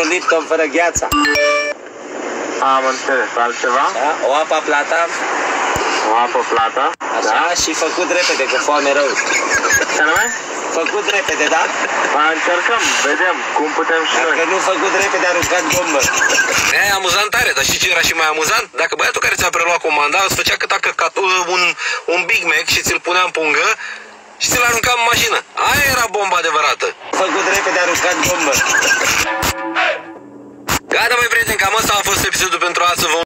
Lipton fără gheața. Am înțeles. Altceva? Da? O apă plată. O apă plată. Așa, da? Și făcut repede, că foame rău. Ce anume? Făcut repede, da? Încercăm, vedem cum putem și noi. Dacă nu făcut repede, aruncat bombă. E amuzant tare, dar știi ce era și mai amuzant? Dacă băiatul care ți-a preluat comanda îți făcea cât a căcat un Big Mac și ți-l punea în pungă și ți-l arunca în mașină. Aia era bomba adevărată. Făcut repede, aruncat bombă. Gata, mai prieteni, cam asta a fost episodul pentru astăzi.